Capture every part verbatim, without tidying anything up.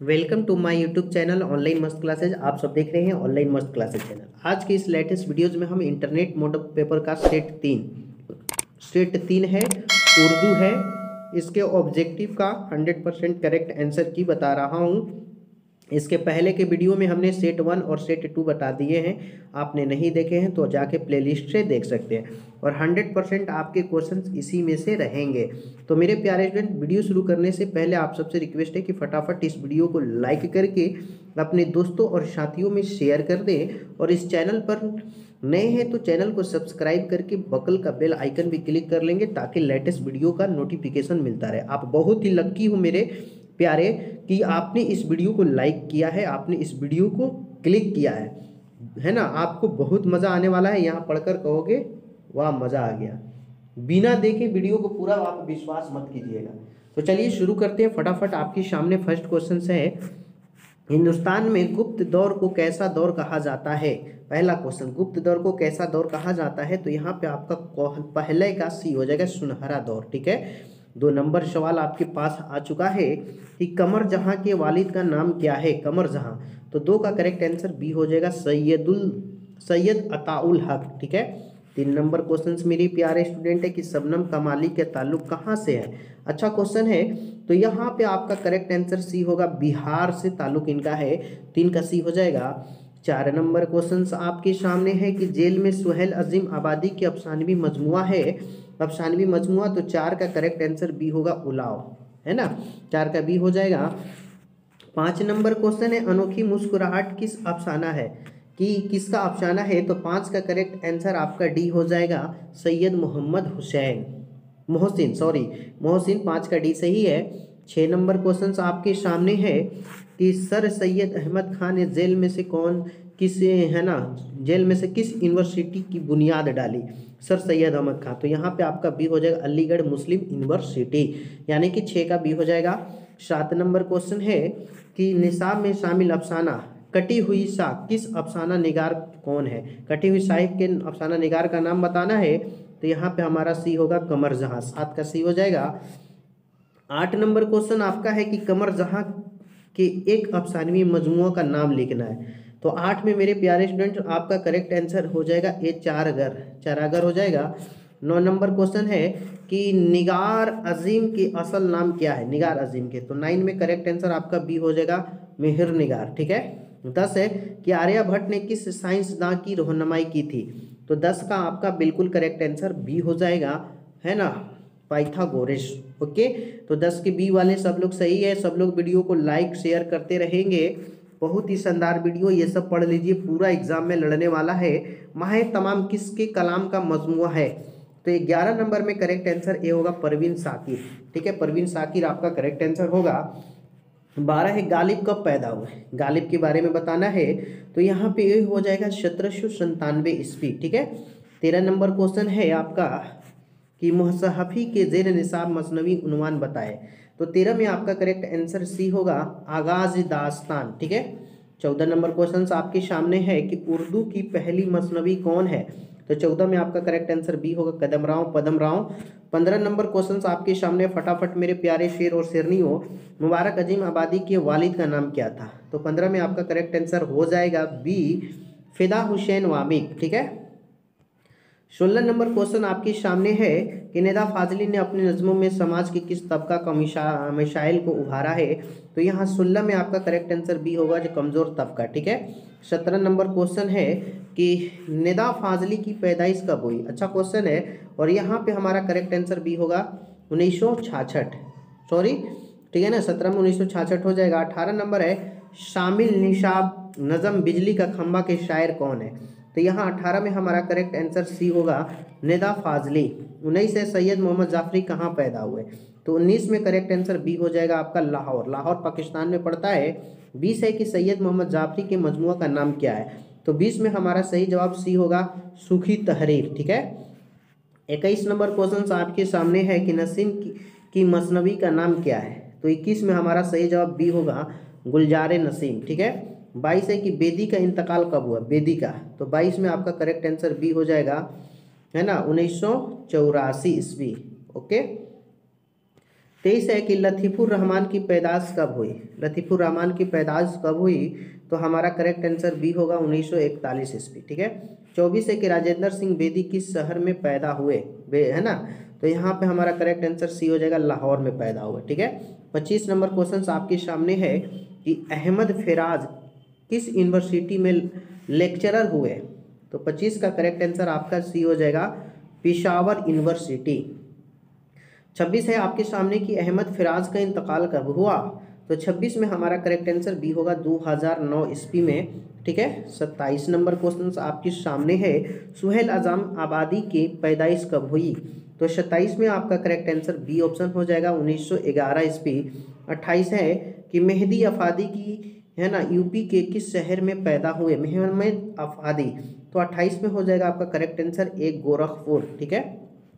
Welcome to my YouTube channel online मस्त classes. आप सब देख रहे हैं ऑनलाइन मस्त क्लासेज चैनल। आज के इस लेटेस्ट वीडियोज में हम इंटरनेट मॉडल पेपर का सेट तीन सेट तीन है, उर्दू है, इसके ऑब्जेक्टिव का हंड्रेड परसेंट करेक्ट आंसर की बता रहा हूँ। इसके पहले के वीडियो में हमने सेट वन और सेट टू बता दिए हैं, आपने नहीं देखे हैं तो जाके प्लेलिस्ट से देख सकते हैं। और हंड्रेड परसेंट आपके क्वेश्चंस इसी में से रहेंगे। तो मेरे प्यारे स्टूडेंट, वीडियो शुरू करने से पहले आप सबसे रिक्वेस्ट है कि फटाफट इस वीडियो को लाइक करके अपने दोस्तों और साथियों में शेयर कर दें। और इस चैनल पर नए हैं तो चैनल को सब्सक्राइब करके बगल का बेल आइकन भी क्लिक कर लेंगे ताकि लेटेस्ट वीडियो का नोटिफिकेशन मिलता रहे। आप बहुत ही लक्की हो मेरे प्यारे कि आपने इस वीडियो को लाइक किया है, आपने इस वीडियो को क्लिक किया है, है ना। आपको बहुत मज़ा आने वाला है, यहाँ पढ़कर कहोगे वाह मज़ा आ गया। बिना देखे वीडियो को पूरा आप विश्वास मत कीजिएगा। तो चलिए शुरू करते हैं फटाफट। आपके सामने फर्स्ट क्वेश्चन है, हिंदुस्तान में गुप्त दौर को कैसा दौर कहा जाता है। पहला क्वेश्चन, गुप्त दौर को कैसा दौर कहा जाता है, तो यहाँ पे आपका पहले का सी हो जाएगा सुनहरा दौर। ठीक है, दो नंबर सवाल आपके पास आ चुका है कि कमर जहां के वालिद का नाम क्या है। कमर जहां, तो दो का करेक्ट आंसर बी हो जाएगा सैयदुल सैयद अताउल हक। ठीक है, तीन नंबर क्वेश्चन मेरे प्यारे स्टूडेंट है कि शबनम कमाली के ताल्लुक कहाँ से है। अच्छा क्वेश्चन है, तो यहाँ पे आपका करेक्ट आंसर सी होगा, बिहार से ताल्लुक इनका है, तीन का सी हो जाएगा। चार नंबर क्वेश्चन आपके सामने है कि जेल में सुहेल अजीम आबादी की अफसानवी मजमुआ है। अफसानवी मजमुआ, तो चार का करेक्ट आंसर बी होगा उलाव, है ना, चार का बी हो जाएगा। पाँच नंबर क्वेश्चन है, अनोखी मुस्कुराहट किस अफसाना है, कि किसका अफसाना है, तो पाँच का करेक्ट आंसर आपका डी हो जाएगा सैयद मोहम्मद हुसैन मोहसिन सॉरी मोहसिन, पाँच का डी सही है। छः नंबर क्वेश्चन आपके सामने है कि सर सैयद अहमद खान ने जेल में से कौन किस है ना जेल में से किस यूनिवर्सिटी की बुनियाद डाली। सर सैयद अहमद खान, तो यहाँ पे आपका बी हो जाएगा अलीगढ़ मुस्लिम यूनिवर्सिटी, यानी कि छः का बी हो जाएगा। सात नंबर क्वेश्चन है कि निसाब में शामिल अफसाना कटी हुई शाह किस अफसाना निगार कौन है। कटी हुई शाह के अफसाना निगार का नाम बताना है, तो यहाँ पे हमारा सी होगा कमर जहां, सात का सी हो जाएगा। आठ नंबर क्वेश्चन आपका है कि कमर जहां के एक अफसानवी मजमुआ का नाम लिखना है, तो आठ में मेरे प्यारे स्टूडेंट आपका करेक्ट आंसर हो जाएगा ए चारगर, चारागर हो जाएगा। नौ नंबर क्वेश्चन है कि निगार अजीम के असल नाम क्या है, निगार अजीम के, तो नाइन में करेक्ट आंसर आपका बी हो जाएगा मेहर निगार। ठीक है, दस है कि आर्यभट्ट ने किस साइंसदान की रहनुमाई की थी, तो दस का आपका बिल्कुल करेक्ट आंसर बी हो जाएगा, है ना, पाइथागोरस। ओके, तो दस के बी वाले सब लोग सही है। सब लोग वीडियो को लाइक शेयर करते रहेंगे। बहुत ही शानदार वीडियो, ये सब पढ़ लीजिए, पूरा एग्जाम में लड़ने वाला है। माहे तमाम किसके कलाम का मजमुआ है, तो ग्यारह नंबर में करेक्ट आंसर ए होगा परवीन साकिर। ठीक है, परवीन साकिर आपका करेक्ट आंसर होगा। बारह है गालिब कब पैदा हुए, गालिब के बारे में बताना है, तो यहाँ पे ये हो जाएगा सत्रह सौ संतानवे ईस्वी। ठीक है, तेरह नंबर क्वेश्चन है आपका कि मुसहफी के जेर निसाब मसनवी उन्वान बताए, तो तेरह में आपका करेक्ट आंसर सी होगा आगाज दास्तान। ठीक है, चौदह नंबर क्वेश्चन आपके सामने है कि उर्दू की पहली मसनवी कौन है, तो चौदह में आपका करेक्ट आंसर बी होगा कदमराव पदमराव। पंद्रह नंबर क्वेश्चन आपके सामने फटाफट मेरे प्यारे शेर और शेरनियों, मुबारक अजीम आबादी के वालिद का नाम क्या था, तो पंद्रह में आपका करेक्ट आंसर हो जाएगा बी फिदा हुसैन वामिक। ठीक है, सोलह नंबर क्वेश्चन आपके सामने है कि निदा फाजली ने अपने नज़मों में समाज के किस तबका का मशाइल को उभारा है, तो यहाँ सोलह में आपका करेक्ट आंसर बी होगा जो कमज़ोर तबका। ठीक है, सत्रह नंबर क्वेश्चन है कि निदा फाजली की पैदाइश कब हुई। अच्छा क्वेश्चन है, और यहाँ पे हमारा करेक्ट आंसर बी होगा उन्नीस सौ छाछठ सॉरी ठीक है ना, सत्रह में उन्नीस सौ छाछठ हो जाएगा। अठारह नंबर है शामिल निशाब नज़म बिजली का खंबा के शायर कौन है, तो यहाँ अठारह में हमारा करेक्ट आंसर सी होगा निदा फाजली। उन्नीस है सैयद मोहम्मद जाफरी कहाँ पैदा हुए, तो उन्नीस में करेक्ट आंसर बी हो जाएगा आपका लाहौर, लाहौर पाकिस्तान में पड़ता है। बीस है कि सैयद मोहम्मद जाफरी के मजमुआ का नाम क्या है, तो बीस में हमारा सही जवाब सी होगा सूखी तहरीर। ठीक है, इक्कीस नंबर क्वेश्चन आपके सामने है कि नसीम की, की मसनवी का नाम क्या है, तो इक्कीस में हमारा सही जवाब बी होगा गुलजार नसीम। ठीक है, बाईस है कि बेदी का इंतकाल कब हुआ, बेदी का, तो बाईस में आपका करेक्ट आंसर बी हो जाएगा, है ना, उन्नीस सौ चौरासी ईस्वी। ओके, तेईस है कि लतीफ़ुर रहमान की पैदाइश कब हुई। लतीफ़ुर रहमान की पैदाइश कब हुई, तो हमारा करेक्ट आंसर बी होगा उन्नीस सौ इकतालीस ईस्वी। ठीक है। चौबीस है कि राजेंद्र सिंह बेदी किस शहर में पैदा हुए, है ना, तो यहाँ पे हमारा करेक्ट आंसर सी हो जाएगा, लाहौर में पैदा हुए। ठीक है। पच्चीस नंबर क्वेश्चन आपके सामने है कि अहमद फेराज किस यूनिवर्सिटी में लेक्चरर हुए, तो पच्चीस का करेक्ट आंसर आपका सी हो जाएगा, पेशावर यूनिवर्सिटी। छब्बीस है आपके सामने कि अहमद फेराज का इंतकाल कब हुआ, तो छब्बीस में हमारा करेक्ट आंसर बी होगा दो हज़ार नौ ईस्वी में। ठीक है। सत्ताईस नंबर क्वेश्चन आपके सामने है, सुहेल आजम आबादी की पैदाइश कब हुई, तो सत्ताईस में आपका करेक्ट आंसर बी ऑप्शन हो जाएगा उन्नीस सौ ग्यारह ईस्वी। अट्ठाईस है कि मेहदी अफादी की, है ना, यूपी के किस शहर में पैदा हुए, मेहमद अफादी, तो अट्ठाईस में हो जाएगा आपका करेक्ट आंसर एक गोरखपुर। ठीक है।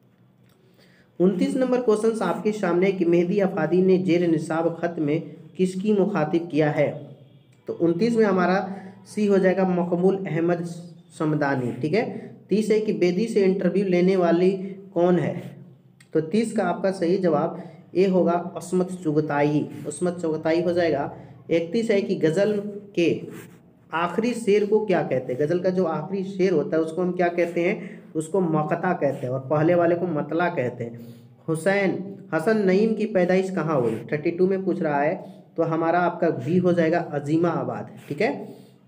उनतीस नंबर क्वेश्चन आपके सामने है कि मेहदी अफादी ने जेर निसाब खत में किसकी मुखातिब किया है, तो उनतीस में हमारा सी हो जाएगा मकबूल अहमद समदानी। ठीक है। तीस है कि बेदी से इंटरव्यू लेने वाली कौन है, तो तीस का आपका सही जवाब ए होगा, अस्मत चुगताई, अस्मत चुगताई हो जाएगा। इकतीस है कि गज़ल के आखिरी शेर को क्या कहते हैं, गज़ल का जो आखिरी शेर होता है उसको हम क्या कहते हैं, उसको मकता कहते हैं, और पहले वाले को मतला कहते हैं। हुसैन हसन नईम की पैदाइश कहाँ हुई, थर्टी टू में पूछ रहा है, तो हमारा आपका बी हो जाएगा अजीमाबाद। ठीक है।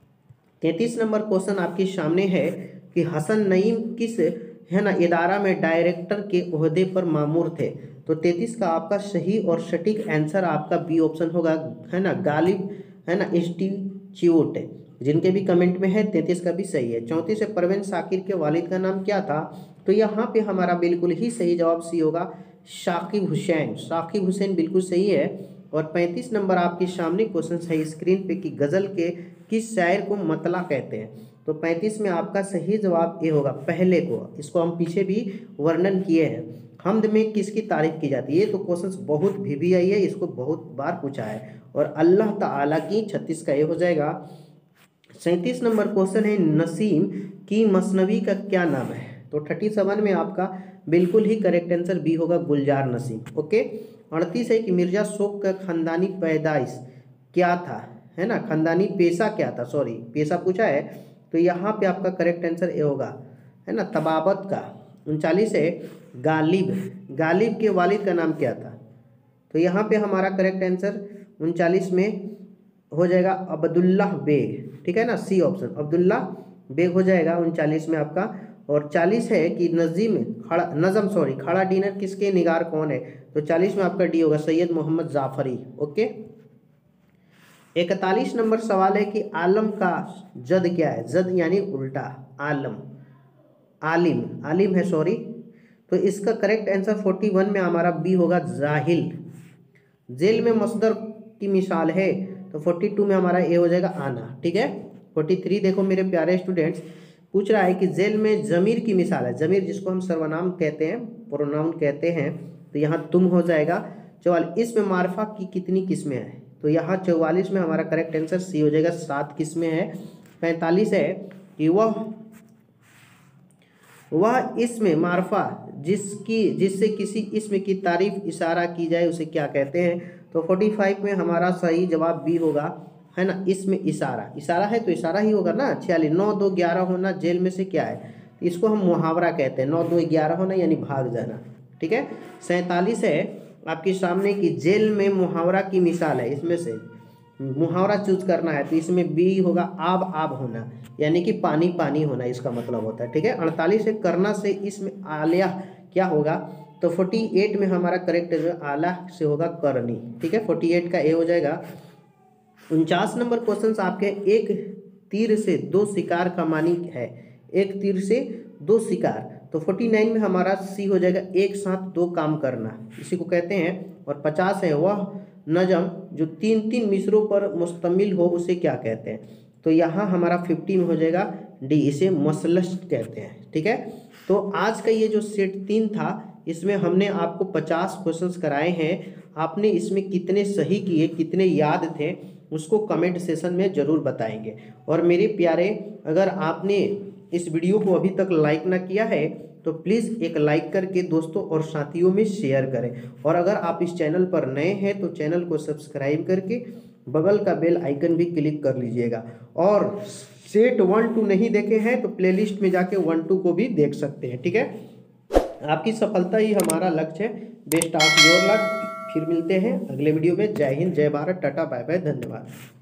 तैंतीस नंबर क्वेश्चन आपके सामने है कि हसन नईम किस, है ना, इदारा में डायरेक्टर के ओहदे पर मामूर थे, तो तैंतीस का आपका सही और सटीक आंसर आपका बी ऑप्शन होगा, है ना, गालिब, है ना, इंस्टीट्यूट। जिनके भी कमेंट में है तैंतीस का भी सही है। चौंतीस है परवीन शाकिर के वालिद का नाम क्या था, तो यहाँ पे हमारा बिल्कुल ही सही जवाब सी होगा, शाकिब हुसैन। शाकिब हुसैन बिल्कुल सही है। और पैंतीस नंबर आपके सामने क्वेश्चन है स्क्रीन पे कि गज़ल के किस शायर को मतला कहते हैं, तो पैंतीस में आपका सही जवाब ये होगा, पहले को। इसको हम पीछे भी वर्णन किए हैं। हमद में किसकी तारीफ की जाती है, ये तो क्वेश्चन बहुत भी भी आई है, इसको बहुत बार पूछा है, और अल्लाह ताला की, छत्तीस का ये हो जाएगा। सैंतीस नंबर क्वेश्चन है नसीम की मसनवी का क्या नाम है, तो थर्टी सेवन में आपका बिल्कुल ही करेक्ट आंसर बी होगा, गुलजार नसीम। ओके। अड़तीस है कि मिर्जा शोक का खानदानी पैदाइश क्या था, है ना, खानदानी पेशा क्या था, सॉरी पेशा पूछा है, तो यहाँ पे आपका करेक्ट आंसर ए होगा, है ना, तबाबत का। उनचालीस है गालिब, गालिब के वालिद का नाम क्या था, तो यहाँ पे हमारा करेक्ट आंसर उनचालीस में हो जाएगा अब्दुल्ला बेग। ठीक है ना, सी ऑप्शन अब्दुल्ला बेग हो जाएगा उनचालीस में आपका। और चालीस है कि नजीम खड़ा नज़म सॉरी खड़ा डिनर किसके निगार कौन है, तो चालीस में आपका डी होगा, सैयद मोहम्मद जाफरी। ओके। इकतालीस नंबर सवाल है कि आलम का जद क्या है, जद यानी उल्टा, आलम आलिम आलिम है सॉरी, तो इसका करेक्ट आंसर फोर्टी वन में हमारा बी होगा, जाहिल। जेल में मसदर की मिसाल है, तो फोर्टी टू में हमारा ए हो जाएगा, आना। ठीक है। फोर्टी थ्री देखो मेरे प्यारे स्टूडेंट्स, पूछ रहा है कि जेल में जमीर की मिसाल है, जमीर जिसको हम सर्वनाम कहते हैं, प्रोनाउन कहते हैं, तो यहाँ तुम हो जाएगा। चौवालीस इसमें मारफा की कितनी किस्में हैं, तो यहाँ चौवालीस में हमारा करेक्ट आंसर सी हो जाएगा, सात किस्में हैं। पैंतालीस है कि वह वह इसमें मारफा जिसकी जिससे किसी इसम की तारीफ इशारा की जाए उसे क्या कहते हैं, तो पैंतालीस में हमारा सही जवाब बी होगा, है ना, इसमें इशारा, इशारा है तो इशारा ही होगा ना। छियालीस नौ दो ग्यारह होना जेल में से क्या है, तो इसको हम मुहावरा कहते हैं, नौ दो ग्यारह होना यानी भाग जाना। ठीक है। सैंतालीस है आपके सामने कि जेल में मुहावरा की मिसाल है, इसमें से मुहावरा चूज करना है, तो इसमें बी होगा, आब आब होना यानी कि पानी पानी होना, इसका मतलब होता है। ठीक है। अड़तालीस है करना से इसमें आलिया क्या होगा, तो अड़तालीस में हमारा करेक्ट आला से होगा करनी। ठीक है। अड़तालीस का ए हो जाएगा। उनचास नंबर क्वेश्चन आपके, एक तीर से दो शिकार का मानी है, एक तीर से दो शिकार, तो उनचास में हमारा सी हो जाएगा, एक साथ दो काम करना, इसी को कहते हैं। और पचास है वह नज़म जो तीन तीन मिसरों पर मुश्तमिल हो उसे क्या कहते हैं, तो यहाँ हमारा पचास में हो जाएगा डी, इसे मसलस्ट कहते हैं। ठीक है। तो आज का ये जो सेट तीन था, इसमें हमने आपको पचास क्वेश्चंस कराए हैं, आपने इसमें कितने सही किए, कितने याद थे, उसको कमेंट सेशन में ज़रूर बताएंगे। और मेरे प्यारे, अगर आपने इस वीडियो को अभी तक लाइक ना किया है तो प्लीज़ एक लाइक करके दोस्तों और साथियों में शेयर करें। और अगर आप इस चैनल पर नए हैं तो चैनल को सब्सक्राइब करके बगल का बेल आइकन भी क्लिक कर लीजिएगा। और सेट वन टू नहीं देखे हैं तो प्लेलिस्ट में जाके वन टू को भी देख सकते हैं। ठीक है, आपकी सफलता ही हमारा लक्ष्य है। Best of your luck. फिर मिलते हैं अगले वीडियो में। जय हिंद, जय भारत, टाटा, बाय बाय, धन्यवाद।